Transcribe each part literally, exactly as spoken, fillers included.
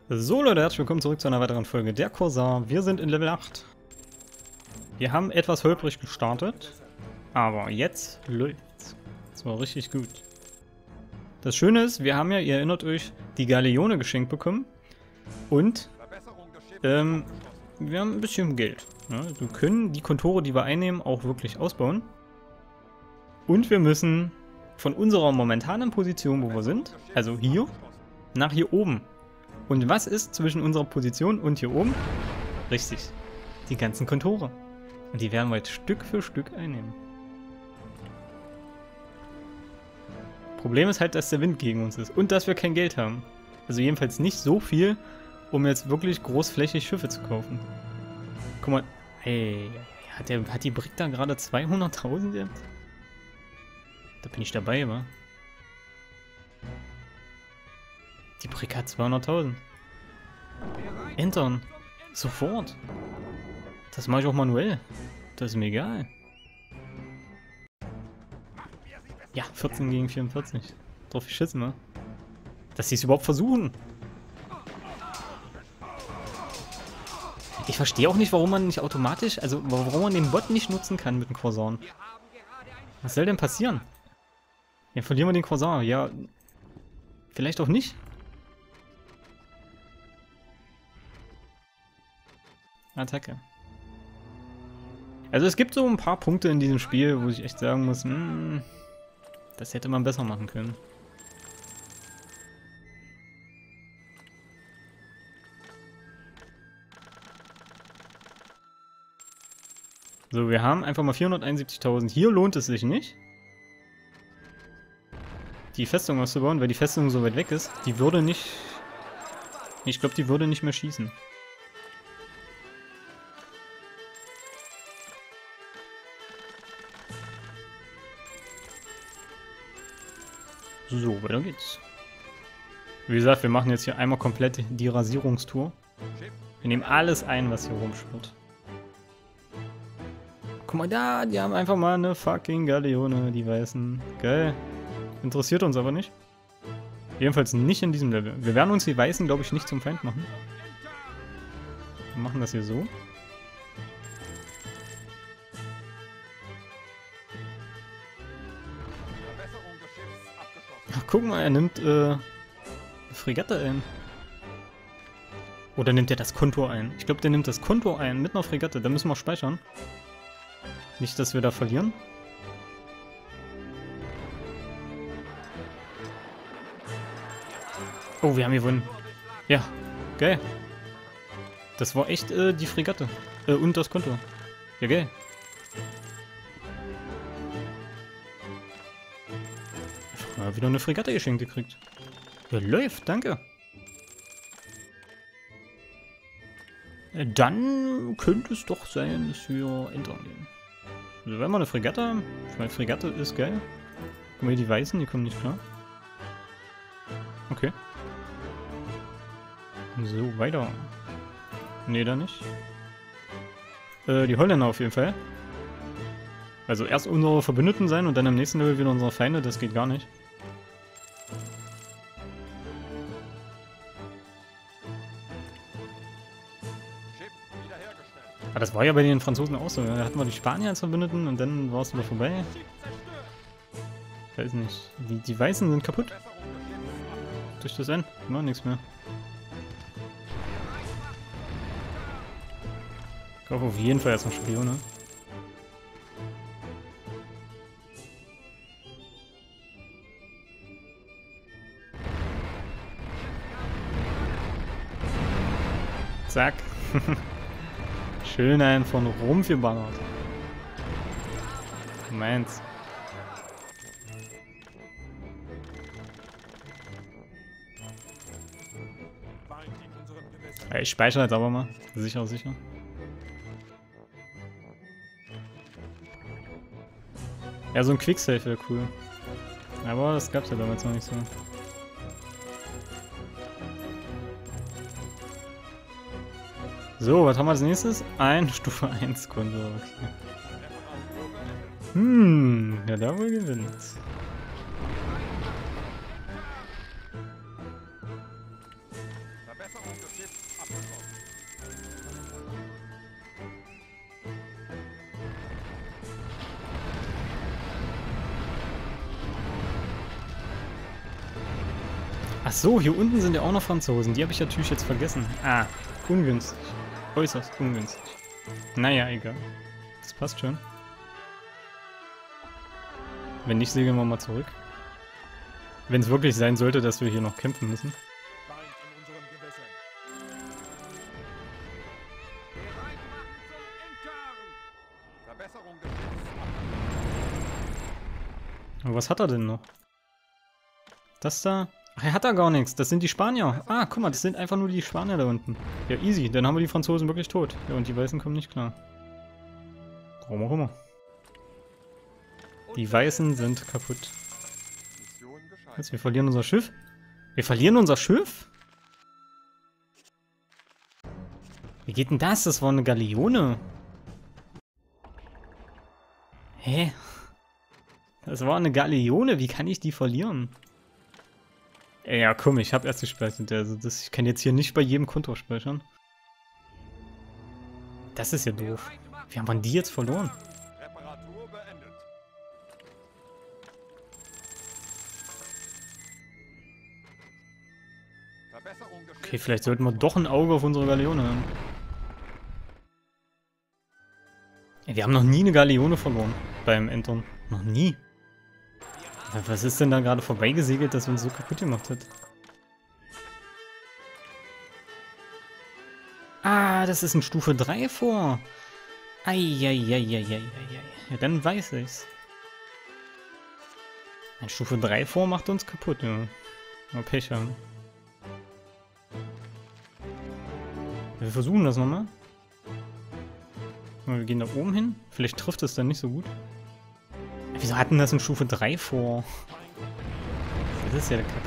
So Leute, herzlich willkommen zurück zu einer weiteren Folge der Corsair. Wir sind in Level acht. Wir haben etwas holprig gestartet, aber jetzt läuft's. Das war richtig gut. Das Schöne ist, wir haben ja, ihr erinnert euch, die Galeone geschenkt bekommen. Und ähm, wir haben ein bisschen Geld. Ja, wir können die Kontore, die wir einnehmen, auch wirklich ausbauen. Und wir müssen von unserer momentanen Position, wo wir sind, also hier, nach hier oben. Und was ist zwischen unserer Position und hier oben? Richtig, die ganzen Kontore. Und die werden wir jetzt Stück für Stück einnehmen. Problem ist halt, dass der Wind gegen uns ist und dass wir kein Geld haben. Also jedenfalls nicht so viel, um jetzt wirklich großflächig Schiffe zu kaufen. Guck mal, hey, hat, der, hat die Brick da gerade zweihunderttausend jetzt? Da bin ich dabei, wa? Die Brick hat zweihunderttausend. Entern. Sofort. Das mache ich auch manuell. Das ist mir egal. Ja, vierzehn gegen vierundvierzig. Drauf geschissen, ne? Dass sie es überhaupt versuchen. Ich verstehe auch nicht, warum man nicht automatisch, also warum man den Bot nicht nutzen kann mit dem Corsair. Was soll denn passieren? Ja, verlieren wir den Corsair. Ja, vielleicht auch nicht. Attacke. Also es gibt so ein paar Punkte in diesem Spiel, wo ich echt sagen muss, mh, das hätte man besser machen können. So, wir haben einfach mal vierhunderteinundsiebzigtausend. Hier lohnt es sich nicht, die Festung auszubauen, weil die Festung so weit weg ist. Die würde nicht... Ich glaube, die würde nicht mehr schießen. So, weiter geht's. Wie gesagt, wir machen jetzt hier einmal komplett die Rasierungstour. Wir nehmen alles ein, was hier rumschwirrt. Guck mal da, die haben einfach mal eine fucking Galeone, die Weißen. Geil. Interessiert uns aber nicht. Jedenfalls nicht in diesem Level. Wir werden uns die Weißen, glaube ich, nicht zum Feind machen. Wir machen das hier so. Ach, guck mal, er nimmt äh, eine Fregatte ein. Oder nimmt er das Kontor ein? Ich glaube, der nimmt das Kontor ein mit einer Fregatte. Da müssen wir speichern. Nicht, dass wir da verlieren. Oh, wir haben gewonnen. Ja, geil. Das war echt äh, die Fregatte. Äh, und das Kontor. Ja, geil. Ja, wieder eine Fregatte geschenkt gekriegt. Ja, läuft, danke. Dann könnte es doch sein, dass wir entern gehen. Also wenn wir eine Fregatte haben, weil Fregatte ist geil. Guck mal, die Weißen, die kommen nicht klar. Okay. So, weiter. Nee, da nicht. Äh, die Holländer auf jeden Fall. Also erst unsere Verbündeten sein und dann im nächsten Level wieder unsere Feinde, das geht gar nicht. Aber das war ja bei den Franzosen auch so. Da hatten wir die Spanier als Verbündeten und dann war es wieder vorbei. Ich weiß nicht. Die, die Weißen sind kaputt. Durch das N. Immer nichts mehr. Ich kaufe auf jeden Fall erstmal Spione. Zack. Schön einen von Rumpf geballert. Meins. Ja, ich speichere jetzt aber mal. Sicher, sicher. Ja, so ein Quicksave wäre cool. Aber das gab's ja damals noch nicht so. So, was haben wir als nächstes? Ein Stufe eins Konto, okay. Hm, ja, da wohl gewinnt. Verbesserung des Schiffs abgeschlossen. Ach so, hier unten sind ja auch noch Franzosen. Die habe ich natürlich jetzt vergessen. Ah, ungünstig. Äußerst ungünstig. Naja, egal. Das passt schon. Wenn nicht, segeln wir mal zurück. Wenn es wirklich sein sollte, dass wir hier noch kämpfen müssen. Feind in unseren Gewässern. Verbesserung des Schiffs abgeschlossen. Aber was hat er denn noch? Das da? Ach, er hat da gar nichts. Das sind die Spanier. Ah, guck mal, das sind einfach nur die Spanier da unten. Ja, easy. Dann haben wir die Franzosen wirklich tot. Ja, und die Weißen kommen nicht klar. Warum auch immer. Die Weißen sind kaputt. Mission gescheitert. Jetzt, wir verlieren unser Schiff. Wir verlieren unser Schiff? Wie geht denn das? Das war eine Galeone. Hä? Das war eine Galeone. Wie kann ich die verlieren? Ja, komm, ich habe erst gespeichert. Also das, ich kann jetzt hier nicht bei jedem Konto speichern. Das ist ja doof. Wie haben wir die jetzt verloren? Reparatur beendet. Verbesserung des Okay, Schiffs vielleicht sollten wir doch ein Auge auf unsere Galeone haben. Ey, wir haben noch nie eine Galeone verloren beim Entern. Noch nie. Was ist denn da gerade vorbeigesegelt, dass uns so kaputt gemacht hat? Ah, das ist ein Stufe drei vor. Eieieiei. Ja, dann weiß ich's. Ein Stufe drei vor macht uns kaputt, ja. Mal Pech haben. Wir versuchen das nochmal. Wir gehen da oben hin. Vielleicht trifft es dann nicht so gut. Wieso hatten das in Stufe drei vor? Das ist ja der Kacke.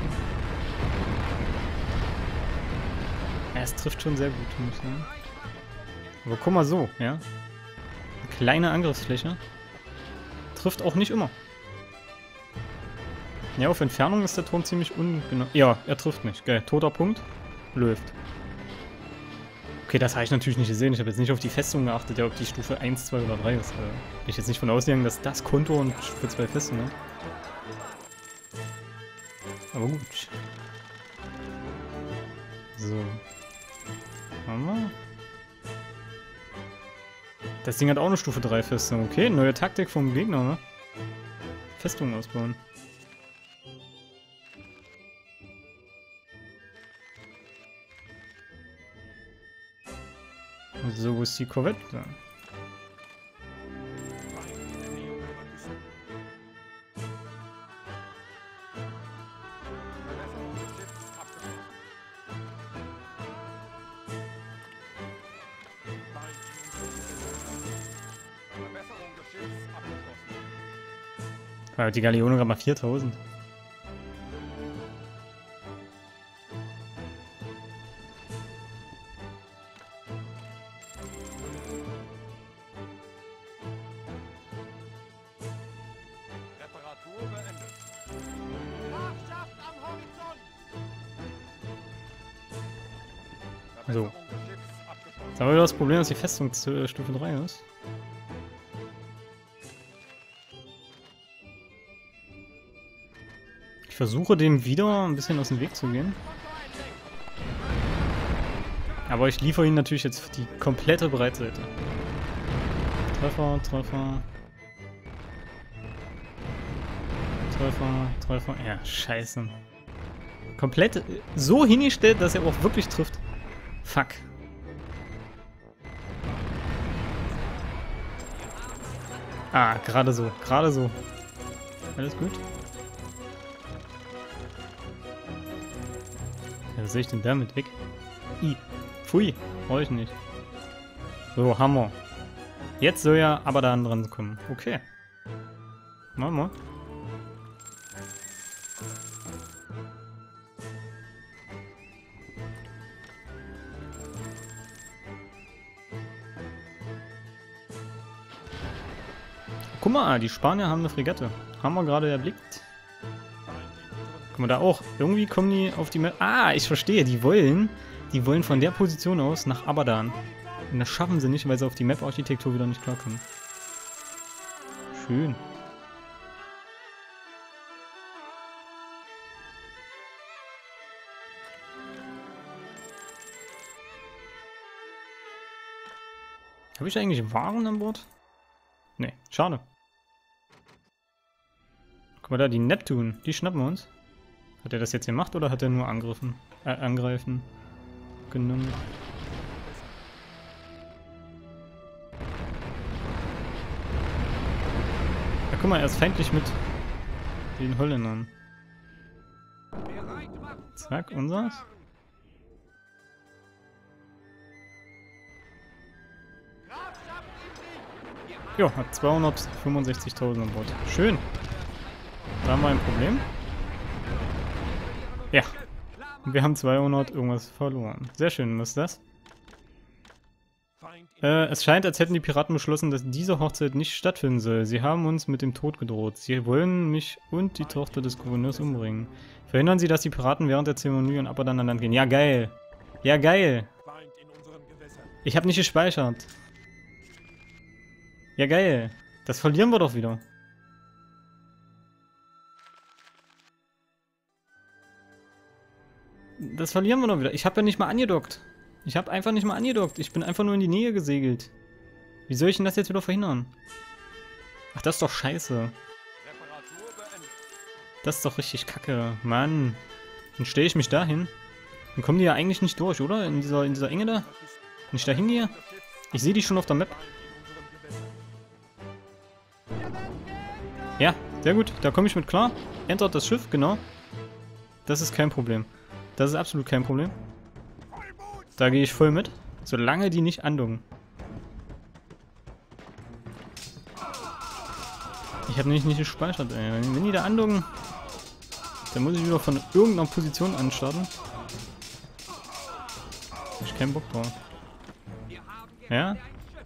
Ja, es trifft schon sehr gut, muss ich sagen. Aber guck mal so, ja. Eine kleine Angriffsfläche. Trifft auch nicht immer. Ja, auf Entfernung ist der Turm ziemlich ungenau. Ja, er trifft nicht. Geil, toter Punkt. Läuft. Okay, das habe ich natürlich nicht gesehen. Ich habe jetzt nicht auf die Festung geachtet, ja, ob die Stufe eins, zwei oder drei ist. Äh, bin ich jetzt nicht von ausgegangen, dass das Konto und Stufe zwei Festung hat. Aber gut. So. Haben wir. Das Ding hat auch eine Stufe drei Festung. Okay, neue Taktik vom Gegner, ne? Festung ausbauen. So, wo ist die Korvette? Da. Verbesserung des Schiffs abgeschlossen. Feind in unseren Gewässern. Verbesserung des Schiffs abgeschlossen. Weil die Galeone gerade mal viertausend. Reparatur beendet. Grafschaft am Horizont! Verbesserung des Schiffs abgeschlossen. Jetzt haben wir wieder das Problem, dass die Festung zu, Stufe drei ist. Ich versuche dem wieder ein bisschen aus dem Weg zu gehen. Aber ich liefere ihn natürlich jetzt die komplette Breitseite. Treffer, Treffer. Treffer, Treffer. Ja, scheiße. Komplett so hingestellt, dass er auch wirklich trifft. Fuck. Ah, gerade so, gerade so. Alles gut? Ja, was soll ich denn damit weg? I. Pfui, brauche ich nicht. So, Hammer. Jetzt soll ja aber da dran kommen. Okay. Machen wir. Guck mal, die Spanier haben eine Fregatte. Haben wir gerade erblickt. Guck mal, da auch. Irgendwie kommen die auf die Map. Ah, ich verstehe. Die wollen, die wollen von der Position aus nach Abadan. Und das schaffen sie nicht, weil sie auf die Map-Architektur wieder nicht klarkommen. Schön. Habe ich eigentlich Waren an Bord? Ne, schade. Guck mal da, die Neptun, die schnappen wir uns. Hat er das jetzt gemacht oder hat er nur angriffen, äh, angreifen genommen? Ja, guck mal, er ist feindlich mit den Holländern. Zack, unseres. Jo, hat zweihundertfünfundsechzigtausend an Bord. Schön. Da haben wir ein Problem. Ja. Und wir haben zweihundert irgendwas verloren. Sehr schön, was ist das? Äh, es scheint, als hätten die Piraten beschlossen, dass diese Hochzeit nicht stattfinden soll. Sie haben uns mit dem Tod gedroht. Sie wollen mich und die Tochter des Gouverneurs umbringen. Verhindern Sie, dass die Piraten während der Zeremonie und Abadan an Land gehen. Ja, geil. Ja, geil. Ich habe nicht gespeichert. Ja, geil. Das verlieren wir doch wieder. Das verlieren wir doch wieder. Ich habe ja nicht mal angedockt. Ich habe einfach nicht mal angedockt. Ich bin einfach nur in die Nähe gesegelt. Wie soll ich denn das jetzt wieder verhindern? Ach, das ist doch scheiße. Das ist doch richtig kacke. Mann. Dann stelle ich mich da hin. Dann kommen die ja eigentlich nicht durch, oder? In dieser, in dieser Enge da. Wenn ich da hingehe. Ich sehe die schon auf der Map. Ja, sehr gut. Da komme ich mit klar. Entert das Schiff, genau. Das ist kein Problem. Das ist absolut kein Problem. Da gehe ich voll mit. Solange die nicht andocken. Ich habe nämlich nicht gespeichert, ey. Wenn die da andocken, dann muss ich wieder von irgendeiner Position anstarten. Hab ich keinen Bock drauf. Ja?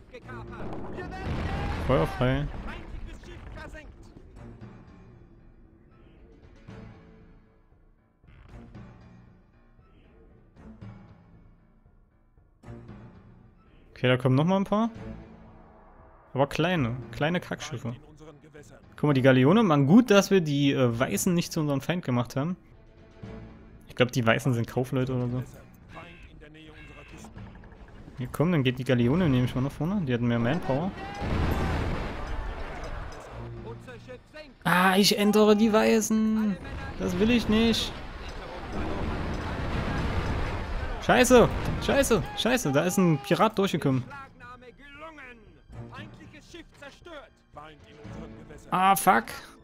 Feuer frei. Okay, da kommen noch mal ein paar. Aber kleine, kleine Kackschiffe. Guck mal, die Galeone. Man, gut, dass wir die äh, Weißen nicht zu unserem Feind gemacht haben. Ich glaube, die Weißen sind Kaufleute oder so. Hier, komm, dann geht die Galeone, nehme ich mal nach vorne. Die hatten mehr Manpower. Ah, ich entere die Weißen. Das will ich nicht. Scheiße! Scheiße! Scheiße! Da ist ein Pirat durchgekommen. Ah, fuck!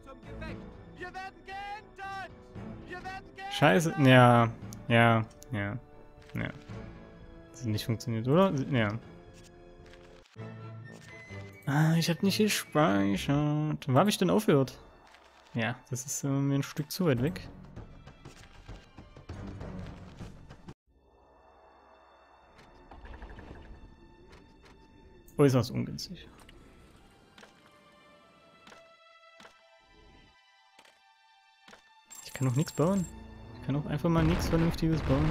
Scheiße! Ja, ja, ja, ja. Das hat nicht funktioniert, oder? Ja. Ah, ich hab nicht gespeichert. Wo habe ich denn aufgehört? Ja, das ist äh, mir ein Stück zu weit weg. Äußerst ungünstig. Ich kann auch nichts bauen. Ich kann auch einfach mal nichts Vernünftiges bauen.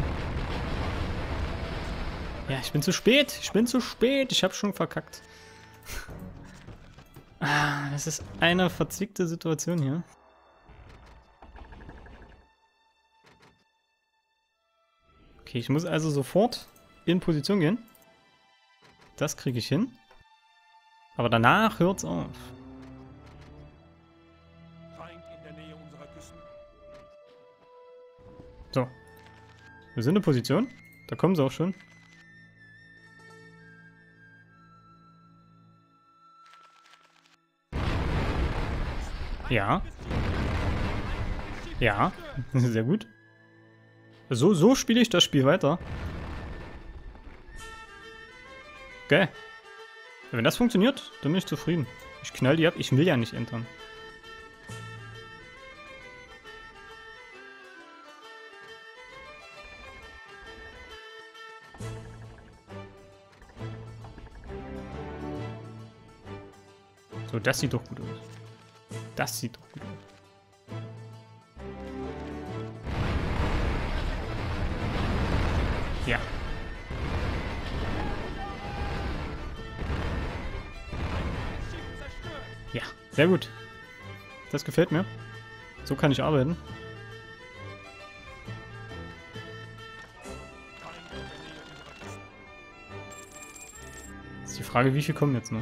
Ja, ich bin zu spät. Ich bin zu spät. Ich habe schon verkackt. Ah, das ist eine verzwickte Situation hier. Okay, ich muss also sofort in Position gehen. Das kriege ich hin. Aber danach hört's auf. So. Wir sind in Position. Da kommen sie auch schon. Ja. Ja. Sehr gut. So, so spiele ich das Spiel weiter. Okay. Wenn das funktioniert, dann bin ich zufrieden. Ich knall die ab. Ich will ja nicht entern. So, das sieht doch gut aus. Das sieht doch gut aus. Ja. Ja, sehr gut. Das gefällt mir. So kann ich arbeiten. Ist die Frage, wie viel kommen jetzt noch?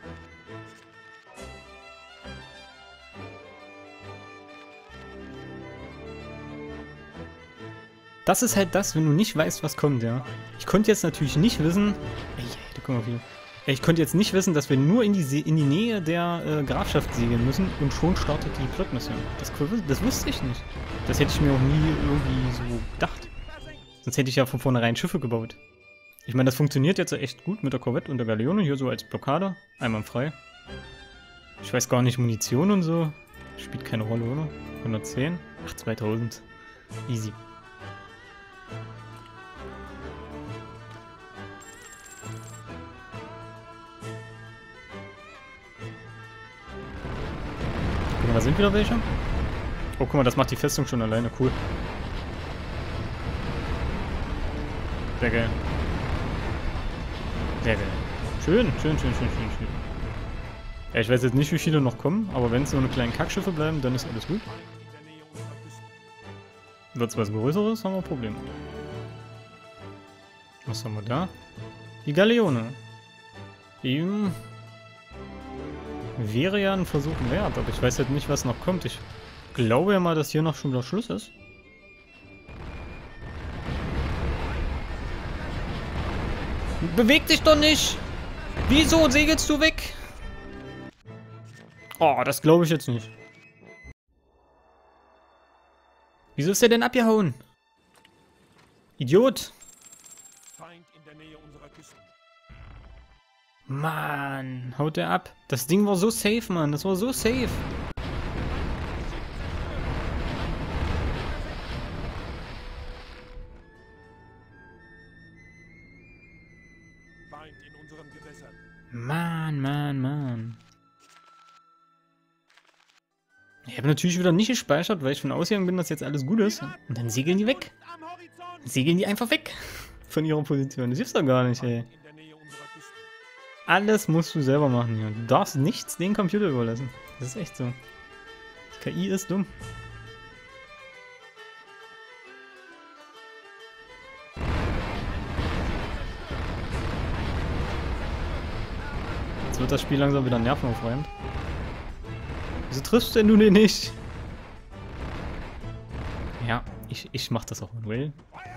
Das ist halt das, wenn du nicht weißt, was kommt, ja. Ich konnte jetzt natürlich nicht wissen... Ey, da kommen wir wieder. Ich konnte jetzt nicht wissen, dass wir nur in die, See, in die Nähe der äh, Grafschaft segeln müssen und schon startet die Plot-Mission. Das, das wusste ich nicht. Das hätte ich mir auch nie irgendwie so gedacht. Sonst hätte ich ja von vornherein Schiffe gebaut. Ich meine, das funktioniert jetzt echt gut mit der Korvette und der Galeone hier so als Blockade. Einwandfrei. Ich weiß gar nicht, Munition und so. Spielt keine Rolle, oder? hundertzehn? Ach, zweitausend. Easy. Guck mal, da sind wieder welche. Oh, guck mal, das macht die Festung schon alleine. Cool. Sehr geil. Sehr geil. Schön, schön, schön, schön, schön, schön. Ja, ich weiß jetzt nicht, wie viele noch kommen, aber wenn es so eine kleinen Kackschiffe bleiben, dann ist alles gut. Wird es was Größeres, haben wir ein Problem. Was haben wir da? Die Galeone. Die hm, wäre ja ein Versuch wert, aber ich weiß halt nicht, was noch kommt. Ich glaube ja mal, dass hier noch schon wieder Schluss ist. Beweg dich doch nicht! Wieso segelst du weg? Oh, das glaube ich jetzt nicht. Wieso ist der denn abgehauen? Idiot! Feind in der Nähe unserer Küsten. Mann, haut der ab. Das Ding war so safe, Mann. Das war so safe. Feind in unseren Gewässern. Mann, Mann, Mann. Ich habe natürlich wieder nicht gespeichert, weil ich von ausgegangen bin, dass jetzt alles gut ist. Und dann segeln die weg. Am Horizont! Dann segeln die einfach weg. Von ihrer Position. Das gibt's doch gar nicht, ey. In der Nähe unserer Küsten. Alles musst du selber machen hier. Du darfst nichts den Computer überlassen. Das ist echt so. Die K I ist dumm. Jetzt wird das Spiel langsam wieder nervenaufreibend. Wieso triffst denn du den nicht? Ja, ich, ich mach das auch manuell.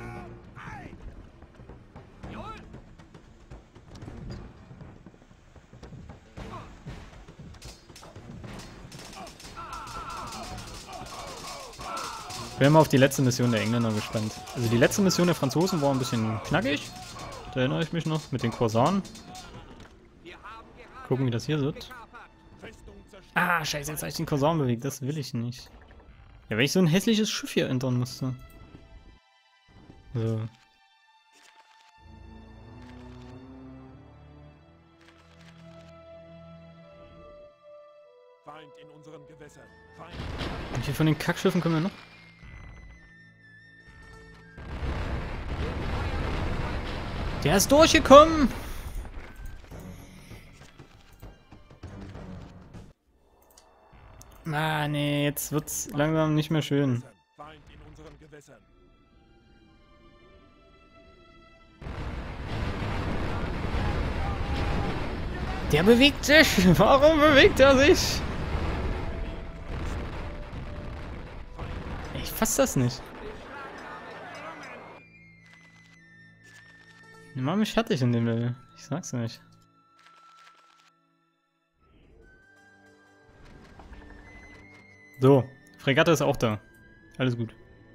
Ich bin mal auf die letzte Mission der Engländer gespannt. Also die letzte Mission der Franzosen war ein bisschen knackig. Da erinnere ich mich noch, mit den Korsaren. Gucken, wie das hier wird. Ah, scheiße, jetzt habe ich den Korsaren bewegt. Das will ich nicht. Ja, weil ich so ein hässliches Schiff hier entern musste. So. Feind in unseren Gewässern. Feind. Und hier von den Kackschiffen können wir noch? Der ist durchgekommen! Ah, nee, jetzt wird's langsam nicht mehr schön. Feind in unseren Gewässern. Der bewegt sich! Warum bewegt er sich? Ich fass das nicht. Ich mach mich fertig in dem Level. Ich sag's nicht. So, Fregatte ist auch da. Alles gut.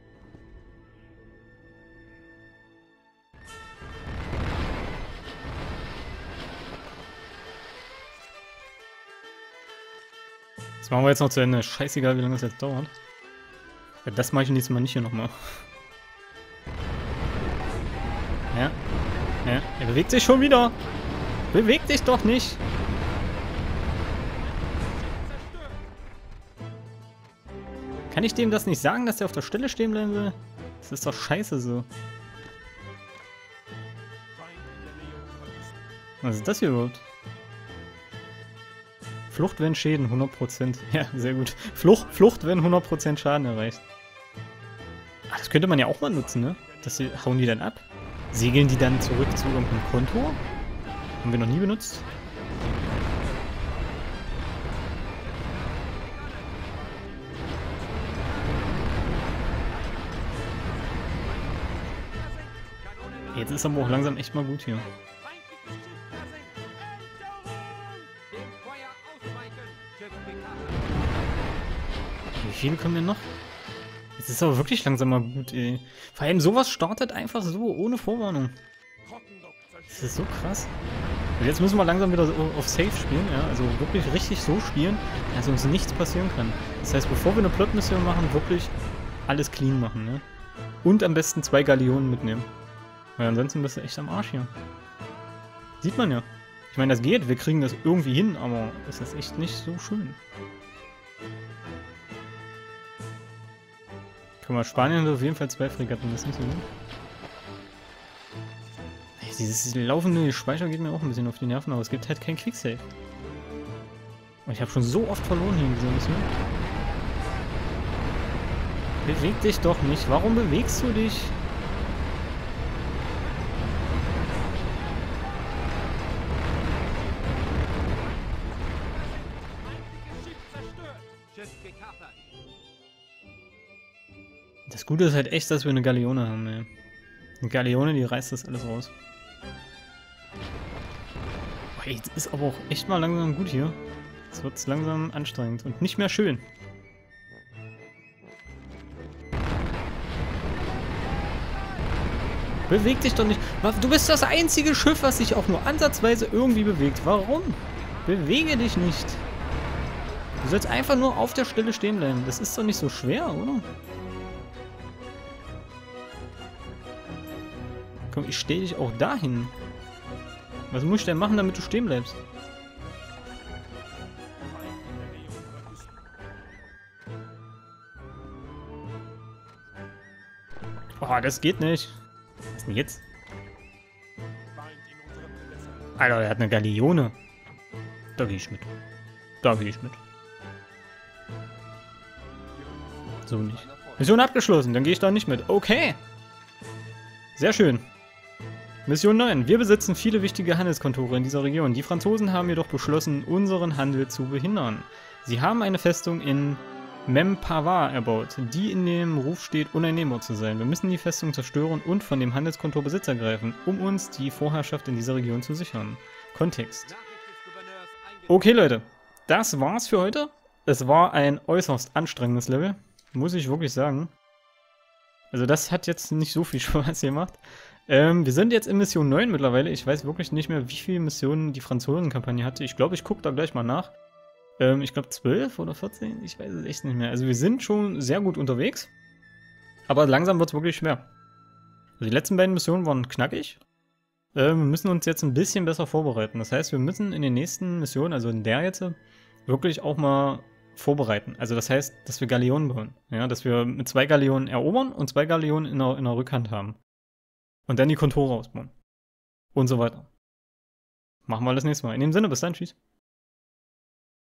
Das machen wir jetzt noch zu Ende. Scheißegal, wie lange das jetzt dauert. Ja, das mache ich nächstes Mal nicht hier nochmal. Ja. Ja. Er bewegt sich schon wieder. Bewegt dich doch nicht. Kann ich dem das nicht sagen, dass er auf der Stelle stehen bleiben will? Das ist doch scheiße so. Was ist das hier überhaupt? Flucht, wenn Schäden, hundert Prozent. Ja, sehr gut. Flucht, Flucht, wenn hundert Prozent Schaden erreicht. Ah, das könnte man ja auch mal nutzen, ne? Das hier, hauen die dann ab? Segeln die dann zurück zu irgendeinem Konto? Haben wir noch nie benutzt. Jetzt ist aber auch langsam echt mal gut hier. Wie viele kommen denn noch? Jetzt ist aber wirklich langsam mal gut, ey. Vor allem sowas startet einfach so, ohne Vorwarnung. Das ist so krass. Und jetzt müssen wir langsam wieder so auf Safe spielen, ja. Also wirklich richtig so spielen, dass uns nichts passieren kann. Das heißt, bevor wir eine Plot-Mission machen, wirklich alles clean machen, ne? Und am besten zwei Galeonen mitnehmen. Weil ansonsten bist du echt am Arsch hier. Sieht man ja. Ich meine, das geht, wir kriegen das irgendwie hin, aber es ist echt nicht so schön. Guck mal, Spanien hat auf jeden Fall zwei Fregatten, das ist nicht so gut. Dieses laufende Speicher geht mir auch ein bisschen auf die Nerven, aber es gibt halt kein Quicksave. Und ich habe schon so oft verloren hier in dieser Mission. Beweg dich doch nicht. Warum bewegst du dich? Das Gute ist halt echt, dass wir eine Galeone haben, ey. Eine Galeone, die reißt das alles raus. Boah, jetzt ist aber auch echt mal langsam gut hier. Jetzt wird es langsam anstrengend und nicht mehr schön. Beweg dich doch nicht. Du bist das einzige Schiff, was sich auch nur ansatzweise irgendwie bewegt. Warum? Bewege dich nicht. Du sollst einfach nur auf der Stelle stehen bleiben. Das ist doch nicht so schwer, oder? Komm, ich stelle dich auch dahin. Was muss ich denn machen, damit du stehen bleibst? Oh, das geht nicht. Was ist denn jetzt? Alter, er hat eine Galeone. Da gehe ich mit. Da gehe ich mit. So nicht. Mission abgeschlossen, dann gehe ich da nicht mit. Okay. Sehr schön. Mission neun. Wir besitzen viele wichtige Handelskontore in dieser Region. Die Franzosen haben jedoch beschlossen, unseren Handel zu behindern. Sie haben eine Festung in Mempawar erbaut, die in dem Ruf steht, uneinnehmbar zu sein. Wir müssen die Festung zerstören und von dem Handelskontor Besitz ergreifen, um uns die Vorherrschaft in dieser Region zu sichern. Kontext. Okay, Leute. Das war's für heute. Es war ein äußerst anstrengendes Level. Muss ich wirklich sagen. Also das hat jetzt nicht so viel Spaß gemacht. Ähm, wir sind jetzt in Mission neun mittlerweile. Ich weiß wirklich nicht mehr, wie viele Missionen die Franzosen-Kampagne hatte. Ich glaube, ich gucke da gleich mal nach. Ähm, ich glaube zwölf oder vierzehn. Ich weiß es echt nicht mehr. Also wir sind schon sehr gut unterwegs. Aber langsam wird es wirklich schwer. Also die letzten beiden Missionen waren knackig. Ähm, wir müssen uns jetzt ein bisschen besser vorbereiten. Das heißt, wir müssen in den nächsten Missionen, also in der jetzt, wirklich auch mal vorbereiten. Also das heißt, dass wir Galeonen bauen. Ja, dass wir mit zwei Galeonen erobern und zwei Galeonen in der, in der Rückhand haben. Und dann die Kontore ausbauen. Und so weiter. Machen wir das nächste Mal. In dem Sinne, bis dann, tschüss.